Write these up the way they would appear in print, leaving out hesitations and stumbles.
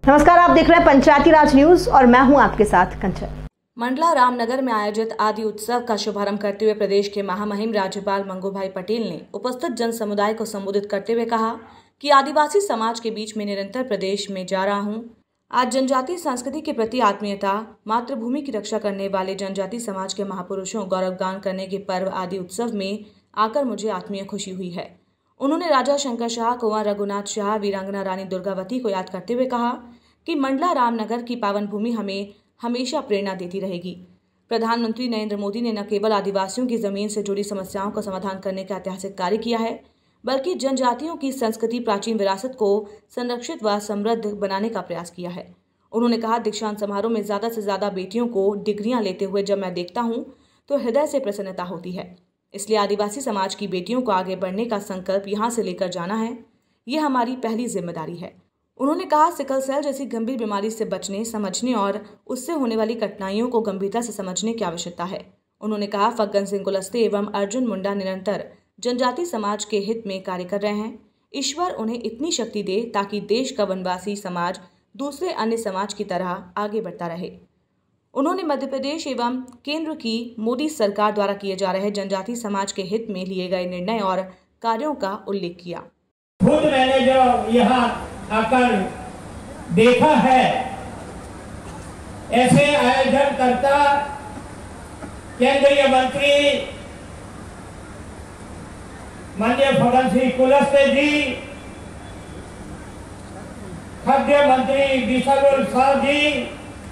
नमस्कार, आप देख रहे हैं पंचायती राज न्यूज और मैं हूं आपके साथ कंचन। मंडला रामनगर में आयोजित आदि उत्सव का शुभारंभ करते हुए प्रदेश के महामहिम राज्यपाल मंगूभाई पटेल ने उपस्थित जन समुदाय को संबोधित करते हुए कहा कि आदिवासी समाज के बीच में निरंतर प्रदेश में जा रहा हूं। आज जनजातीय संस्कृति के प्रति आत्मीयता, मातृभूमि की रक्षा करने वाले जनजाति समाज के महापुरुषों गौरवगान करने के पर्व आदि उत्सव में आकर मुझे आत्मीय खुशी हुई है। उन्होंने राजा शंकर शाह, कुंवर रघुनाथ शाह, वीरांगना रानी दुर्गावती को याद करते हुए कहा कि मंडला रामनगर की पावन भूमि हमें हमेशा प्रेरणा देती रहेगी। प्रधानमंत्री नरेंद्र मोदी ने न केवल आदिवासियों की जमीन से जुड़ी समस्याओं का समाधान करने का ऐतिहासिक कार्य किया है, बल्कि जनजातियों की संस्कृति, प्राचीन विरासत को संरक्षित व समृद्ध बनाने का प्रयास किया है। उन्होंने कहा, दीक्षांत समारोह में ज्यादा से ज्यादा बेटियों को डिग्रियां लेते हुए जब मैं देखता हूं तो हृदय से प्रसन्नता होती है। इसलिए आदिवासी समाज की बेटियों को आगे बढ़ने का संकल्प यहाँ से लेकर जाना है, ये हमारी पहली जिम्मेदारी है। उन्होंने कहा, सिकल सेल जैसी गंभीर बीमारी से बचने, समझने और उससे होने वाली कठिनाइयों को गंभीरता से समझने की आवश्यकता है। उन्होंने कहा, फग्गन सिंह कुलस्ते एवं अर्जुन मुंडा निरंतर जनजाति समाज के हित में कार्य कर रहे हैं। ईश्वर उन्हें इतनी शक्ति दे ताकि देश का वनवासी समाज दूसरे अन्य समाज की तरह आगे बढ़ता रहे। उन्होंने मध्य प्रदेश एवं केंद्र की मोदी सरकार द्वारा किए जा रहे जनजाति समाज के हित में लिए गए निर्णय और कार्यों का उल्लेख किया। खुद मैंने जो यहाँ आकर देखा है, ऐसे आयोजन करता केंद्रीय मंत्री माननीय फग्गन सिंह कुलस्ते जी, खाद्य मंत्री बिशनुल साह जी,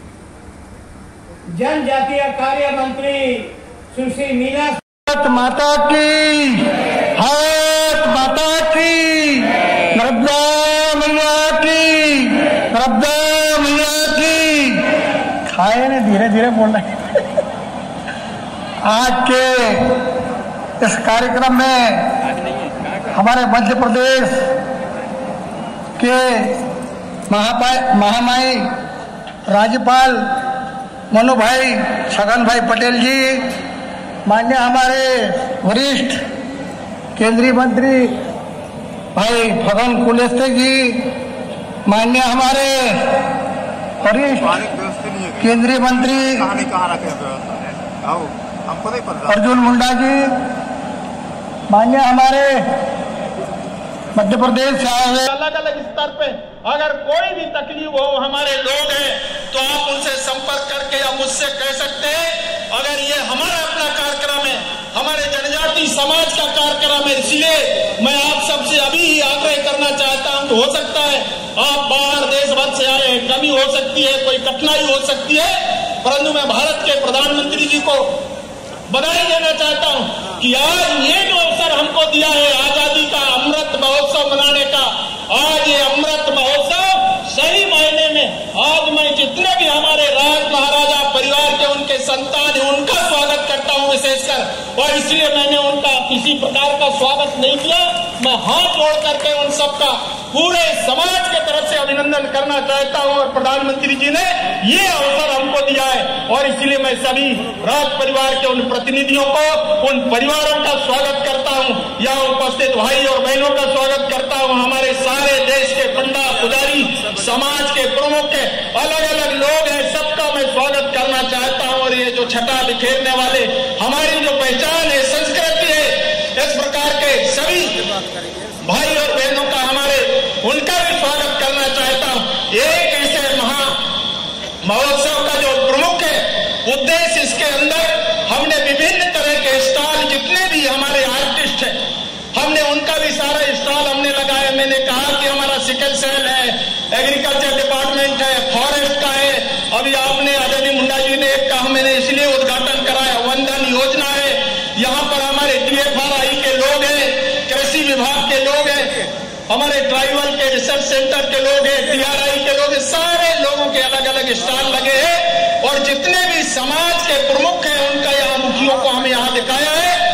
जनजातीय कार्य मंत्री सुश्री मीना माता की, भारत माता की, नर्मदा मैया की, नर्मदा मैया की। खाए ने धीरे धीरे बोलना है। आज के इस कार्यक्रम में हमारे मध्य प्रदेश के महामहिम राज्यपाल मनोभाई छगन भाई पटेल जी, माननीय हमारे वरिष्ठ केंद्रीय मंत्री भाई फग्गन कुलस्ते जी, माननीय हमारे वरिष्ठ केंद्रीय मंत्री अर्जुन मुंडा जी, माननीय हमारे मध्य प्रदेश से आए हुए अलग अलग स्तर पे अगर कोई भी तकलीफ हो, हमारे लोग हैं तो आप उनसे संपर्क करके या मुझसे कह सकते हैं। अगर ये हमारा अपना कार्यक्रम है, हमारे जनजाति समाज का कार्यक्रम है, इसलिए मैं आप सबसे अभी ही आग्रह करना चाहता हूं। हो सकता है आप बाहर देश भर से आए, कमी हो सकती है, कोई कठिनाई हो सकती है, परंतु मैं भारत के प्रधानमंत्री जी को बधाई देना चाहता हूं कि आज ये जो अवसर हमको दिया है आजादी का अमृत महोत्सव मनाने का, आज ये अमृत महोत्सव सही मायने में आज मैं जितने भी हमारे राज महाराजा परिवार के उनके संतान है उनका स्वागत करता हूं विशेषकर, और इसलिए मैंने उनका किसी प्रकार का स्वागत नहीं किया। मैं हाथ जोड़ करके उन सबका पूरे समाज के तरफ से अभिनंदन करना चाहता हूं, और प्रधानमंत्री जी ने ये अवसर हमको दिया है, और इसलिए मैं सभी राज परिवार के उन प्रतिनिधियों को, उन परिवारों का स्वागत करता हूं, यहाँ उपस्थित भाई और बहनों का स्वागत करता हूं, हमारे सारे देश के पंडा पुजारी समाज के प्रमुख के अलग अलग लोग हैं, सबका मैं स्वागत करना चाहता हूं। और ये जो छटा बिखेरने वाले हमारी जो पहचान है, संस्कृति है, इस प्रकार के सभी भाई और बहनों का हमारे उनका भी स्वागत करना चाहता हूं। एक ऐसे महा महोत्सव का जो प्रमुख है उद्देश्य, इसके अंदर हमने विभिन्न तरह के स्टॉल, जितने भी हमारे आर्टिस्ट हैं, हमने उनका भी सारा स्टॉल हमने लगाया। मैंने कहा कि हमारा सिकल सेल है, एग्रीकल्चर डिपार्टमेंट है, फॉरेस्ट का है, अभी आपने आजादी मुंडा जी ने एक कहा, मैंने इसलिए उद्घाटन कराया, वनधन योजना है, यहाँ पर हमारे DFRI के लोग हैं, कृषि विभाग के लोग हैं, हमारे ट्राइबल के रिसर्च सेंटर के लोग हैं, TRI के लोग हैं, सारे लोगों के अलग अलग स्टॉल लगे हैं, और जितने भी समाज के प्रमुख हैं उनका यहाँ मुखियों को हमें यहाँ दिखाया है।